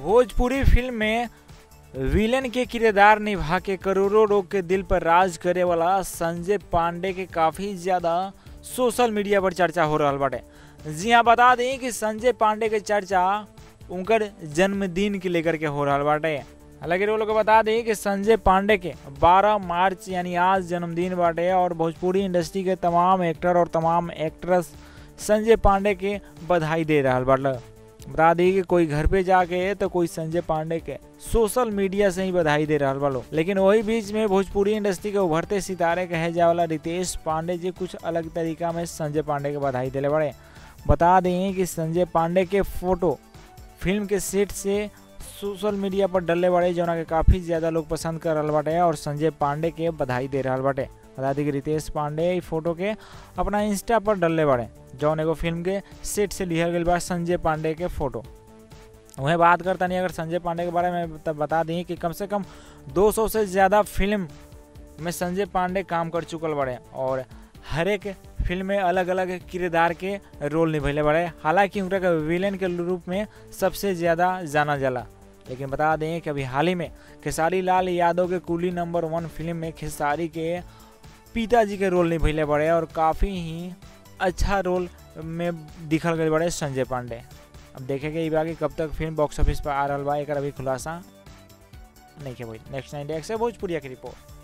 Bhojpuri film में villain के किरदार निभा के करोड़ों लोग के दिल पर राज करे वाला संजय पांडे के काफ़ी ज़्यादा सोशल मीडिया पर चर्चा हो रहा बाटे। जी हाँ, बता दें कि संजय पांडे के चर्चा उनकर जन्मदिन के लेकर के हो रहा बाटे। हालांकि वो लोग बता दें कि संजय पांडे के 12 मार्च यानी आज जन्मदिन बाटे और भोजपुरी इंडस्ट्री के तमाम एक्टर और तमाम एक्ट्रेस संजय पांडे के बधाई दे रहा बाटे। बता दी कि कोई घर पे जाके तो कोई संजय पांडे के सोशल मीडिया से ही बधाई दे रहा वालों। लेकिन वही बीच में भोजपुरी इंडस्ट्री के उभरते सितारे कहे जाए वाला रितेश पांडे जी कुछ अलग तरीका में संजय पांडे के बधाई दिले बड़े। बता दें कि संजय पांडे के फोटो फिल्म के सेट से सोशल मीडिया पर डलने बड़े जो के काफ़ी ज़्यादा लोग पसंद कर रहा बाटे और संजय पांडे के बधाई दे रहा बाटे। बता दी कि रितेश पांडे फोटो के अपना इंस्टा पर डलने बड़े जौन एगो फिल्म के सेट से लिखल गई बा संजय पांडे के फोटो। वहीं बात करता नहीं अगर संजय पांडे के बारे में तब बता दें कि कम से कम 200 से ज़्यादा फिल्म में संजय पांडे काम कर चुकल बड़े और हर एक फिल्म में अलग अलग किरदार के रोल निभैले बड़े। हालांकि उनका के विलेन के रूप में सबसे ज़्यादा जाना जाला। लेकिन बता दें कि अभी हाल ही में खेसारी लाल यादव के कूली नंबर 1 फिल्म में खेसारी के पिताजी के रोल निभैले बड़े और काफ़ी ही अच्छा रोल में दिखल गए बड़े संजय पांडे। अब देखेंगे ये बाकी कब तक फिल्म बॉक्स ऑफिस पर आ रहा बा, एक अभी खुलासा नहीं के भाई। नेक्स्ट 9 से भोजपुरिया की रिपोर्ट।